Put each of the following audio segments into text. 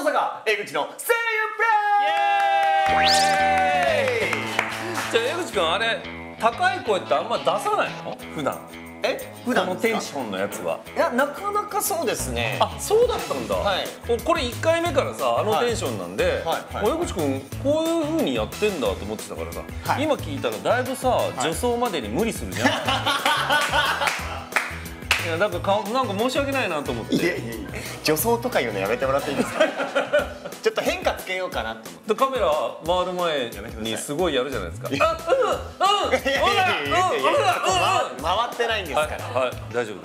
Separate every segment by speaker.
Speaker 1: 野坂江口の声優プレイ。
Speaker 2: じゃあ江口君、あれ高い声ってあんま出さないの普段？
Speaker 1: 普段
Speaker 2: このテンションのやつは。
Speaker 1: いや、なかなかそうですね。
Speaker 2: あ、そうだったんだ。
Speaker 1: はい。
Speaker 2: これ1回目からさ、あのテンションなんで、
Speaker 1: はい
Speaker 2: 江口君こういう風にやってんだと思ってたからさ、今聞いたらだいぶさ、助走までに無理するじゃん。いや、なんか申し訳ないなと思って。
Speaker 1: いやいやいや、助走とか言うのやめてもらっていいですか。ちょっと変化つけようかなと思って。
Speaker 2: カメラ回る前にすごいやるじゃないですか。
Speaker 1: 回ってないんですから。
Speaker 2: はい、大丈夫です。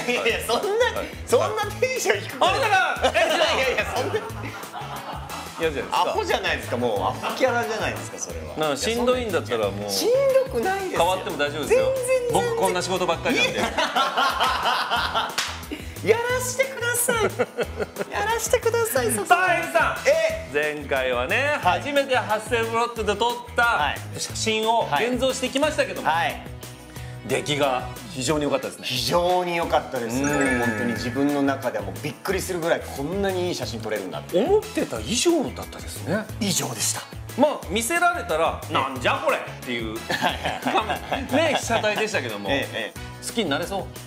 Speaker 1: いやいや、そんなテンション低くない。いやいや、そんな
Speaker 2: 嫌じゃないですか。
Speaker 1: アホじゃないですか。もうアホキャラじゃないですか、それは。
Speaker 2: なんかしんどいんだったらもう
Speaker 1: しんどくないですよ。
Speaker 2: 変わっても大丈夫ですよ。僕こんな仕事ばっかりなんで。
Speaker 1: やらしてください。やらしてください。
Speaker 2: さあ、江口さん、前回はね、初めてハッセルブロットで撮った写真を現像してきましたけども、出来が非常に良かったですね。
Speaker 1: 非常に良かったですね。本当に自分の中ではもうびっくりするぐらい、こんなにいい写真撮れるんだって。
Speaker 2: 思ってた以上だったですね。
Speaker 1: 以上でした。
Speaker 2: まあ見せられたらなんじゃこれっていうね、被写体でしたけども、好きになれそう。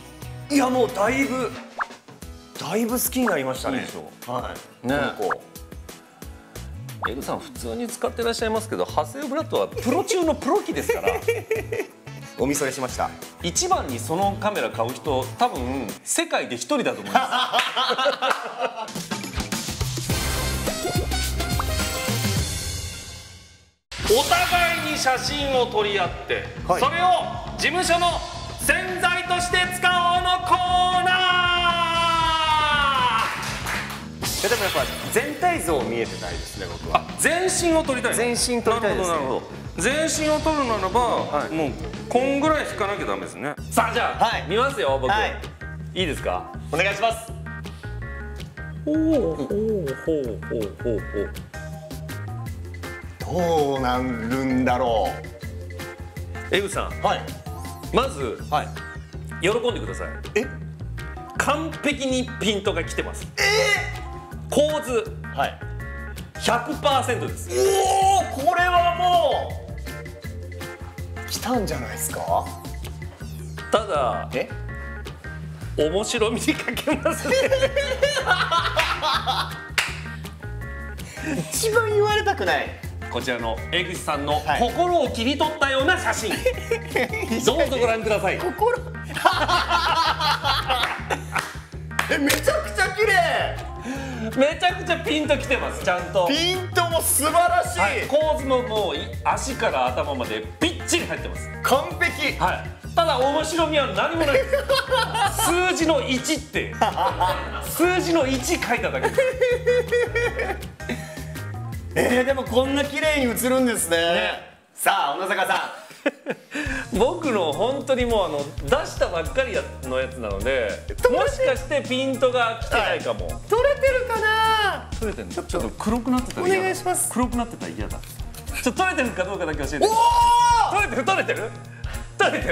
Speaker 1: いや、もうだいぶ好きになりましたね。はい。
Speaker 2: ね。江口さん普通に使ってらっしゃいますけど、ハッセルブラッドはプロ中のプロ機ですから。
Speaker 1: おみそれしました。
Speaker 2: 一番にそのカメラ買う人、多分世界で一人だと思います。お互いに写真を撮り合って、それを事務所の宣材として使おうのコーナー。
Speaker 1: でもやっぱ全体像見えてたいですね、僕は。
Speaker 2: 全身を撮りたい。
Speaker 1: 全身撮りたいです。
Speaker 2: なるほど。全身を撮るならば、もうこんぐらい引かなきゃダメですね。さあ、じゃあ見ますよ、僕。いいですか？
Speaker 1: お願いします。
Speaker 2: ほうほうほうほうほう。
Speaker 1: どうなるんだろ
Speaker 2: う。江口さん、まず喜んでください。完璧にピントが来てます。構図 100% です。
Speaker 1: おお、これはもう来たんじゃないですか。
Speaker 2: ただ面白みに欠けますね。
Speaker 1: 一番言われたくない。
Speaker 2: こちらの江口さんの心を切り取ったような写真、どうぞご覧ください。
Speaker 1: 心めちゃくちゃ綺麗。
Speaker 2: めちゃくちゃピンときてます。ちゃんと
Speaker 1: ピントも素晴らしい。
Speaker 2: 構図ももう足から頭までぴっちり入ってます。
Speaker 1: 完璧。
Speaker 2: ただ面白みは何もないです。数字の1って数字の1書いただけです。
Speaker 1: でもこんな綺麗に映るんですね。さあ、小野坂さ
Speaker 2: ん。僕の本当にもう出したばっかりのやつなので、もしかしてピントが来てないかも。
Speaker 1: 撮れてるかな。
Speaker 2: 撮れてる。ちょっと黒くなってたら嫌だ。
Speaker 1: お願いします。
Speaker 2: 黒くなってたら嫌だ。撮れてるかどうかだけ教えて。撮れてる。ちょっと待って、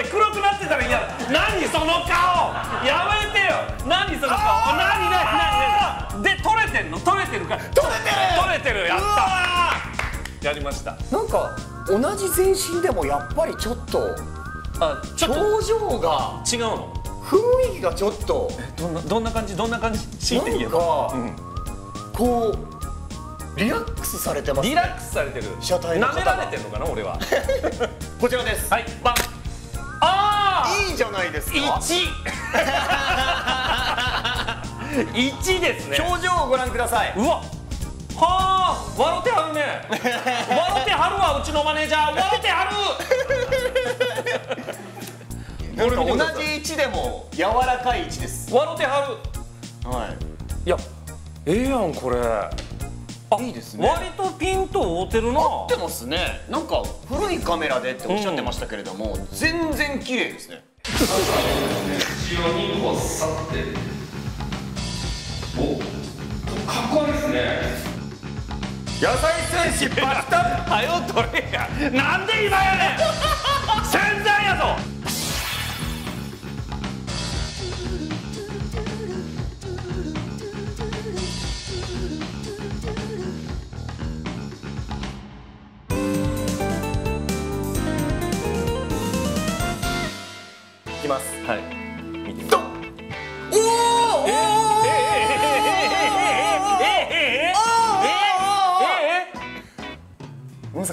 Speaker 2: 黒くなってたら嫌だ。何その顔。やめてよ。何その顔。何で撮れてるか。撮れてる。やった。やりました。
Speaker 1: なんか同じ全身でもやっぱりちょっと表情が
Speaker 2: 違うの。
Speaker 1: 雰囲気がちょっと
Speaker 2: どんな感じ強いて言えば、
Speaker 1: こうリラックスされてますね。
Speaker 2: リラックスされてる。
Speaker 1: 車体の方が
Speaker 2: 舐められてるのかな、俺は。
Speaker 1: こちらです。
Speaker 2: はい、バン。
Speaker 1: いいじゃないですか。
Speaker 2: 1ですね。
Speaker 1: 表情をご覧ください。
Speaker 2: うわ、はあ、笑ってはるね。笑ってはるわ、うちのマネージャー。笑ってはる。
Speaker 1: 同じ位置でも柔らかい位置です。
Speaker 2: 笑ってはる。いや、やんこれ。
Speaker 1: いいですね。
Speaker 2: 割とピント合うてるな。
Speaker 1: 合ってますね。なんか古いカメラでっておっしゃってましたけれども、全然綺麗ですね。
Speaker 2: 後ろにこうさって。お、かっこいいですね。野菜戦士バスタはよ取れや。なんで今やねん。宣材やぞ。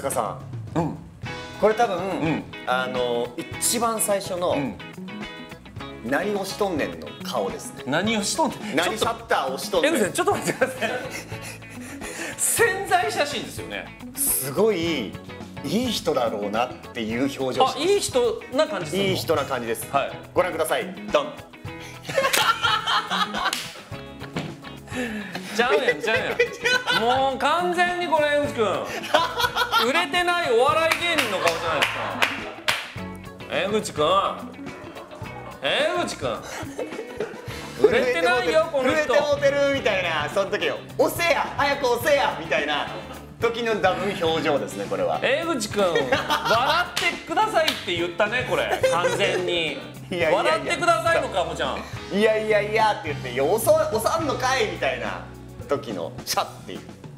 Speaker 1: 坂さん、
Speaker 2: うん
Speaker 1: これ多分、
Speaker 2: ん
Speaker 1: 一番最初の、何をしとんねんの顔ですね。
Speaker 2: 何をしとんねん。
Speaker 1: 何シャッターをしとんねん。
Speaker 2: 江口さんちょっと待ってください。潜在写真ですよね。
Speaker 1: すごいいい人だろうなっていう表情
Speaker 2: あ、いい人な感じするの。
Speaker 1: いい人な感じです。
Speaker 2: はい。
Speaker 1: ご覧ください。ドン。
Speaker 2: ちゃうやんちゃうやん。もう完全にこれ江口くん売れてないお笑い芸人の顔じゃないですか。江口くん江口くん売れてないよこの人。
Speaker 1: 売れてもうてるみたいな、その時よ。押せや早く押せやみたいな時の多分表情ですね、これは。
Speaker 2: 江口くん笑ってくださいって言ったね、これ完全に。
Speaker 1: いやいやいや
Speaker 2: 笑ってくださいのかもちゃん。
Speaker 1: いやいやいやって言って、押さんのかいみたいな時のシャッっていう。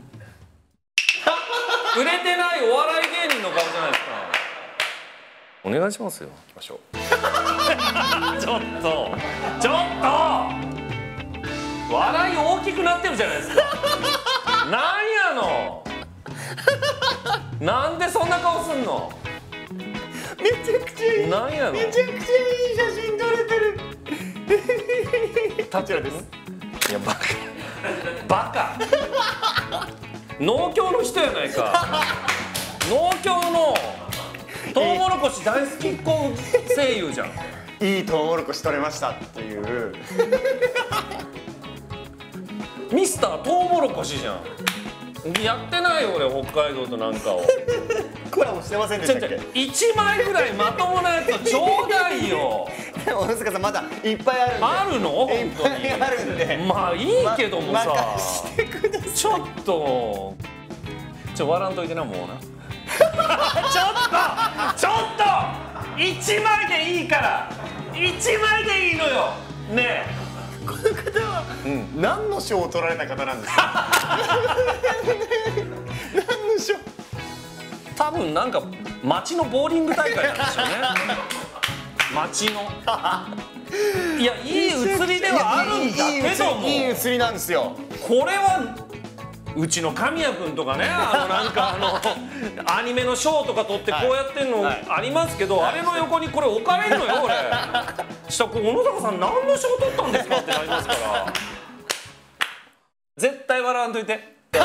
Speaker 2: 売れてないお笑い芸人の顔じゃないですか。お願いしますよ。
Speaker 1: 行きましょう。
Speaker 2: ちょっと笑い大きくなってるじゃないですか。なんやの。なんでそんな顔すんの。
Speaker 1: めちゃくちゃいい。
Speaker 2: なんやの。
Speaker 1: めちゃくちゃいい写真撮れてる。こちらです。
Speaker 2: いやバカ農協の人やないか。農協のトウモロコシ大好きっ子声優じゃん。
Speaker 1: いいトウモロコシ取れましたっていう。
Speaker 2: ミスタートウモロコシじゃん。やってないよ俺、北海道となんかを。
Speaker 1: コラボしてませんでしたっけ。
Speaker 2: 1枚ぐらいまともなやつちょうだいよ。
Speaker 1: 小野塚さんまだいっぱいあるんで。
Speaker 2: あるの本当に。
Speaker 1: いっぱいあるんで。
Speaker 2: まあいいけどもさ、
Speaker 1: 任してください。
Speaker 2: ちょっと笑んといてな、もうな。ちょっと1枚でいいから1枚でいいのよねえ。
Speaker 1: この方は、何の賞を取られた方なんですか。何の賞。
Speaker 2: 多分なんか町のボーリング大会なんでしょうね。町の。いや、いい写りではあるんだけども、
Speaker 1: いい写りなんですよ。
Speaker 2: これはうちの神谷君とかね、なんかアニメの賞とか取ってこうやってんのありますけど、あれの横にこれ置かれるのよ俺。したら小野坂さん何の賞取ったんですかってなりますから。絶対笑わんといて。おい、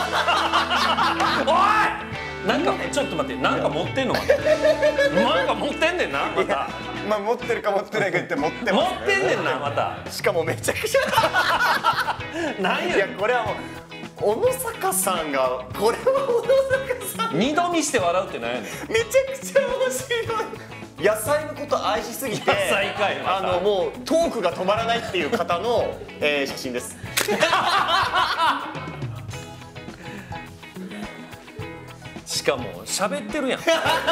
Speaker 2: なんかちょっと待って、なんか持ってんの。なんか持ってんねんな、また。
Speaker 1: まあ持ってるか持ってないか言って持ってます、ね。
Speaker 2: 持ってんねんな、また。
Speaker 1: しかもめちゃくちゃ。
Speaker 2: 何や。
Speaker 1: いや、これはもう小野坂さんが、これは小野坂さん
Speaker 2: 二度見して笑うってなんやねん。
Speaker 1: めちゃくちゃ面白い。野菜のこと愛しすぎて、
Speaker 2: 野菜かいまた
Speaker 1: もうトークが止まらないっていう方の、写真です。
Speaker 2: しかも喋ってるやん。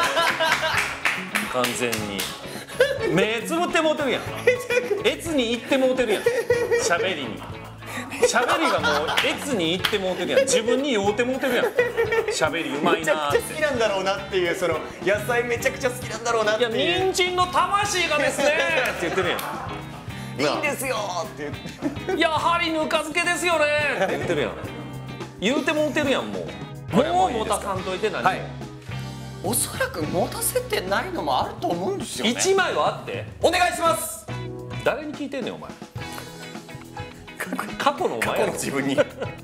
Speaker 2: 完全に目つぶってもうてるやん。越に行ってもうてるやん。喋りに。喋りがもう越に行ってもうてるやん。自分に酔うてもうてるやん。喋りうまい
Speaker 1: めちゃ
Speaker 2: なーって。
Speaker 1: くちゃ好きなんだろうなっていう、その野菜めちゃくちゃ好きなんだろうなっていう。
Speaker 2: いや、人参の魂がですねって言ってるやん。
Speaker 1: いいんですよって言って。
Speaker 2: やはりぬか漬けですよねって言ってるやん。言うてもうてるやん、もう。もう持たさんといて何も。
Speaker 1: おそらく持たせてないのもあると思うんですよね。
Speaker 2: 1枚はあって。
Speaker 1: お願いします。
Speaker 2: 誰に聞いてんねんお前。過去のお前やろ。
Speaker 1: 自分に。はい。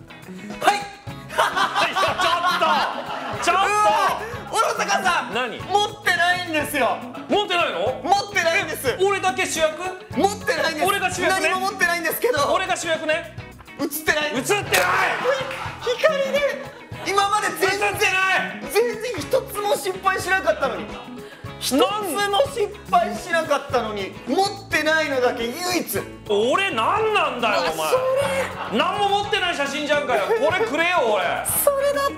Speaker 2: ちょっと
Speaker 1: 小野坂さん。
Speaker 2: 何。
Speaker 1: 持ってないんですよ。
Speaker 2: 持ってないの。
Speaker 1: 持ってないんです。
Speaker 2: 俺だけ主役。
Speaker 1: 持ってないんです。
Speaker 2: 俺が主役ね。
Speaker 1: 何も持ってないんですけど。
Speaker 2: 俺が主役ね。
Speaker 1: 映ってない。
Speaker 2: 映ってない。
Speaker 1: 光で今まで全然
Speaker 2: 映ってない。
Speaker 1: 一つも失敗しなかったのに。一つも失敗しなかったのに、持ってないのだけ唯一。
Speaker 2: 俺なんなんだよお前。何も持ってない写真じゃんかよ。これくれよ俺。
Speaker 1: それだった。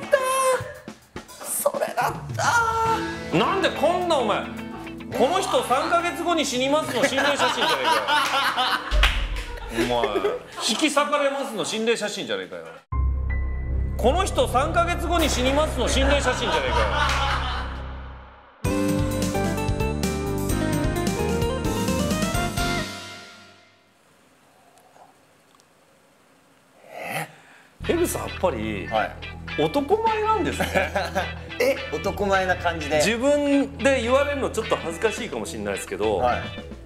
Speaker 1: それだった。
Speaker 2: なんでこんなお前、この人3ヶ月後に死にますの心霊写真じゃねえかよ。お前引き裂かれますの心霊写真じゃねえかよ。この人3ヶ月後に死にますの心霊写真じゃねえかよ。江口さんやっぱり、
Speaker 1: はい。
Speaker 2: 男前なんですね。
Speaker 1: 男前な感じで。
Speaker 2: 自分で言われるのちょっと恥ずかしいかもしれないですけど、
Speaker 1: はい、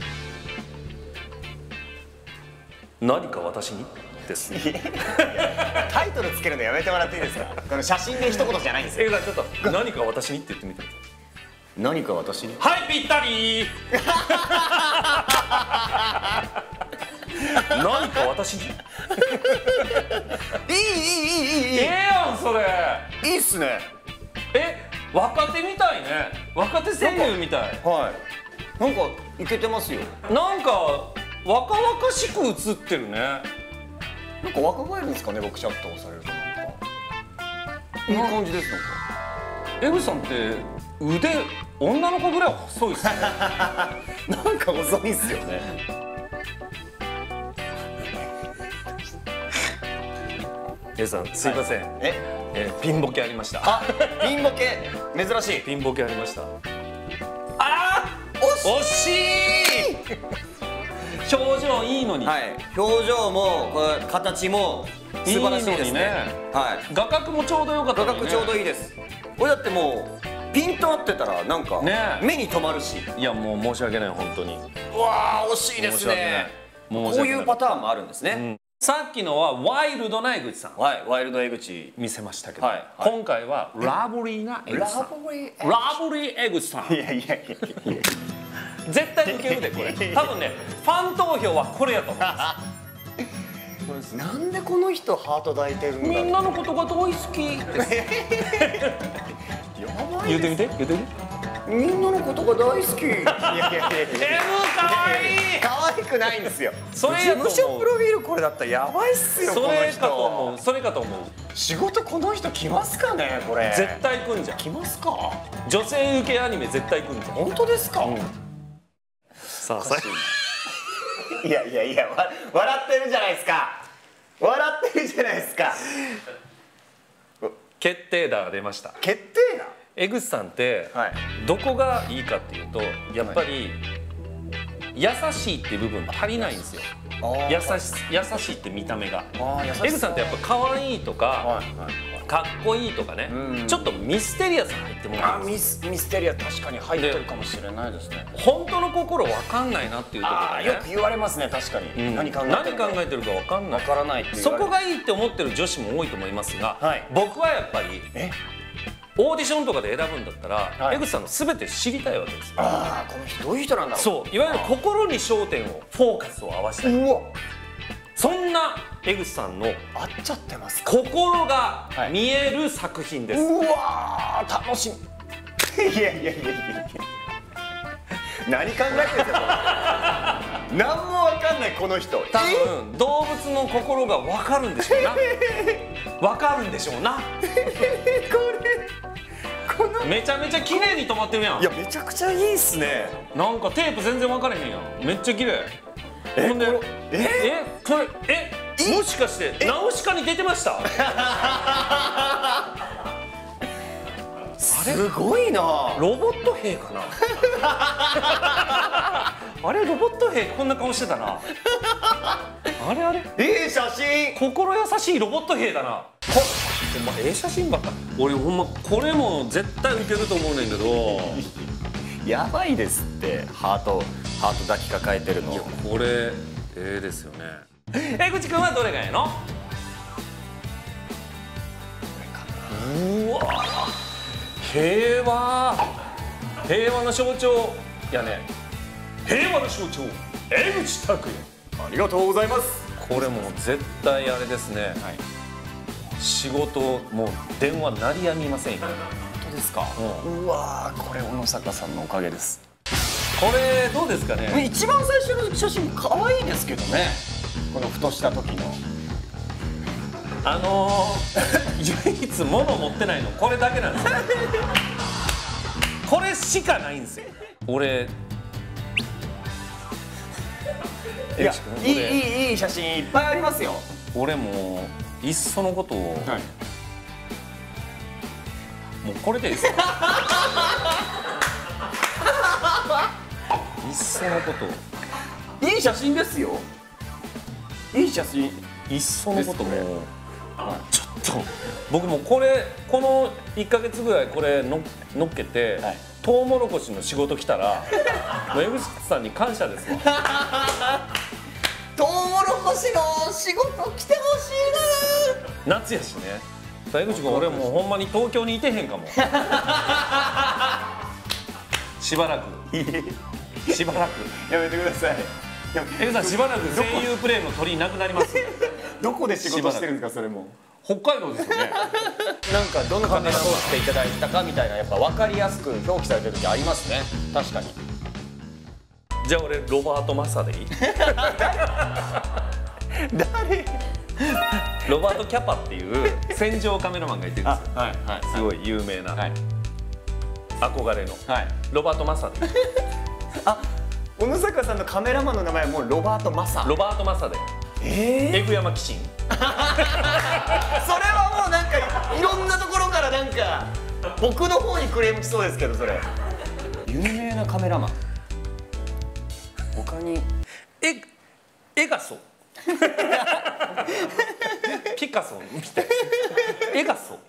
Speaker 2: 何か私にですね。
Speaker 1: タイトルつけるのやめてもらっていいですか。この写真で一言じゃないんですよ。
Speaker 2: 江口さんちょっと何か私にって言ってみて。
Speaker 1: 何か私に。
Speaker 2: はい、ぴったり。何か私に。
Speaker 1: いい
Speaker 2: ええやんそれ。
Speaker 1: いいっすね。
Speaker 2: 若手みたいね。若手声優みたい。
Speaker 1: はい、なんかイケてますよ。
Speaker 2: なんか若々しく映ってるね。
Speaker 1: なんか若返るんですかね、僕シャッター押されると。なんかいい感じです。なんか
Speaker 2: 江口さんって腕女の子ぐらい細いっすね。
Speaker 1: なんか細いっすよね。
Speaker 2: 江口さんすいません、ピンボケありました。
Speaker 1: あ、ピンボケ珍しい。
Speaker 2: ピンボケありました。あー惜しい。表情いいのに、
Speaker 1: はい、表情もこれ形も素晴らしいですね。はい、
Speaker 2: 画角もちょうど良かったのにね。
Speaker 1: 画角ちょうどいいです。これだってもうピント合ってたらなんか目に留まるし。
Speaker 2: いやもう申し訳ない本当に。
Speaker 1: うわー惜しいですね。こういうパターンもあるんですね。
Speaker 2: さっきのはワイルドな江口さん、
Speaker 1: はい、ワイルド江口
Speaker 2: 見せましたけど、今回はラブリーな江口さん。ラブリー江口さん。
Speaker 1: いやいやいやいや、
Speaker 2: 絶対受けるでこれ。多分ねファン投票はこれやと思います。
Speaker 1: なんでこの人ハート抱いてるんだろう。
Speaker 2: みんなのことが大好きです。言うてみて、言うてみて。
Speaker 1: みんなのことが大好き。いやいやいや、
Speaker 2: 可愛い。
Speaker 1: 可愛くないんですよ。
Speaker 2: それ
Speaker 1: 事務所プロフィールこれだったらやばいっすよ。
Speaker 2: それかと思う。それかと思う。
Speaker 1: 仕事この人来ますかねこれ。
Speaker 2: 絶対来んじゃん。
Speaker 1: 来ますか。
Speaker 2: 女性受けアニメ絶対来んじゃん。
Speaker 1: 本当ですか。
Speaker 2: さあ
Speaker 1: いやいやいや、笑ってるじゃないですか。笑ってるじゃないですか。
Speaker 2: 決定打が出ました。
Speaker 1: 決定打。
Speaker 2: 江口さんってどこがいいかっていうと、やっぱり優しいっていう部分足りないんですよ。優しいって見た目が。江口さんってやっぱ可愛いとかかっこいいとかね、ちょっとミステリアス入ってもらうんです。
Speaker 1: ミステリア確かに入ってるかもしれないですね。
Speaker 2: 本当の心わかんないなっていうところがね、
Speaker 1: よく言われますね。確かに何考えてるかわかんない。わからないっていう。
Speaker 2: そこがいいって思ってる女子も多いと思いますが、僕はやっぱりオーディションとかで選ぶんだったら江口さんの全て知りたいわけです。
Speaker 1: ああ、この人どういう人なんだろう。
Speaker 2: そう、いわゆる心に焦点をフォーカスを合わせたい。そんな江口さんの
Speaker 1: 合っちゃってますか。
Speaker 2: 心が見える作品です。
Speaker 1: うわー楽しみ。いやいやいやいや、何考えてるんですか。何もわかんないこの人。
Speaker 2: 多分動物の心がわかるんでしょうな。わかるんでしょうな。めちゃめちゃ綺麗に止まってるやん。
Speaker 1: いやめちゃくちゃいいっすね。
Speaker 2: なんかテープ全然分からへんやん。めっちゃ綺麗。ほんでこれもしかしてナウシカに出てました？
Speaker 1: すごいな。
Speaker 2: ロボット兵かな。あれロボット兵こんな顔してたな。あれあれ。
Speaker 1: いい写真。
Speaker 2: 心優しいロボット兵だな。ほんま写真ばっか。俺ほんまこれも絶対ウケると思うねんけど。
Speaker 1: やばいですってハート抱きかかえてるの。
Speaker 2: いやこれですよね。江口くんはどれがいいの？うわ平和の象徴やね。平和の象徴江口拓也。
Speaker 1: ありがとうございます。
Speaker 2: これもう絶対あれですね、仕事もう電話鳴りやみませんよ。
Speaker 1: 本当ですか。うわーこれ小野坂さんのおかげです。
Speaker 2: これどうですかね。
Speaker 1: 一番最初の写真可愛いですけどね。このふとした時の
Speaker 2: 唯一物持ってないのこれだけなんですよ。これしかないんですよ。俺
Speaker 1: いやいい写真いっぱいありますよ。
Speaker 2: 俺もいっそのことを、もうこれでいいですよ。いっそのことを。
Speaker 1: いい写真ですよ。いい写真。
Speaker 2: いっそのこともちょっそう僕もこの1ヶ月ぐらいこれのっけて、はい、トウモロコシの仕事来たらもう江口さんに感謝ですわ。
Speaker 1: トウモロコシの仕事来てほしい
Speaker 2: な。夏やしね。江口君俺もうほんまに東京にいてへんかも。しばらくや
Speaker 1: めてください。
Speaker 2: 江口さんしばらく声優プレイの鳥いなくなります。
Speaker 1: どこで仕事してるんですかそれも。
Speaker 2: 北海道ですよね。
Speaker 1: なんかどの方が通っていただいたかみたいなやっぱ分かりやすく表記されてる時ありますね。確かに。
Speaker 2: じゃあ俺ロバート・マサでいい？
Speaker 1: 誰？
Speaker 2: ロバート・キャパっていう戦場カメラマンがいてるんですよ。
Speaker 1: はいはい、
Speaker 2: すごい有名な、はい、憧れの、
Speaker 1: はい、
Speaker 2: ロバート・マサで。
Speaker 1: あ、小野坂さんのカメラマンの名前はもうロバート・マサ。
Speaker 2: ロバート・マサで。エグ山紀信。
Speaker 1: それはもうなんかいろんなところからなんか僕の方にクレーム来そうですけどそれ。有名なカメラマン。他に
Speaker 2: エガソ。ピカソみたいな。エ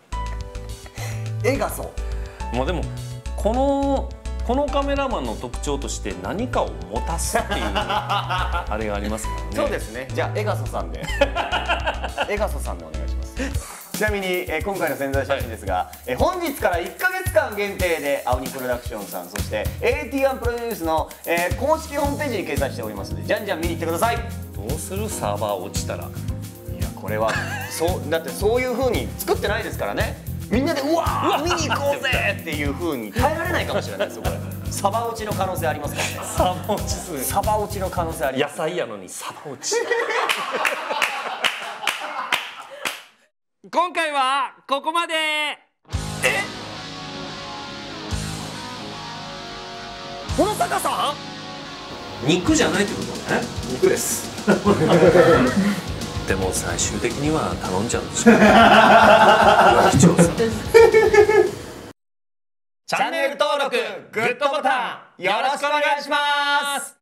Speaker 2: ガソ。もうでもこのカメラマンの特徴として何かを持たすっていうあれがありますからね。
Speaker 1: そうですね。じゃあエガソさんでエガソさんでお願いします。ちなみに、今回の宣材写真ですが、本日から1ヶ月間限定で青鬼プロダクションさんそして AT1 プロデュースの、公式ホームページに掲載しておりますのでじゃんじゃん見に行ってください。
Speaker 2: どうするサーバー落ちたら。い
Speaker 1: やこれはだってそういう風に作ってないですからね。みんなでうわー見に行こうぜっていう風に耐えられないかもしれないですよこれ。サバ落ちの可能性ありますからね。
Speaker 2: サバ落ちする。
Speaker 1: サバ落ちの可能性あります。
Speaker 2: 野菜やのにサバ落ち。今回はここまで。
Speaker 1: 小野坂さ
Speaker 2: ん？肉じゃないってことね。
Speaker 1: 肉です。
Speaker 2: でも最終的には頼んじゃうんでしょ。
Speaker 1: チャンネル登録、グッドボタンよろしくお願いします。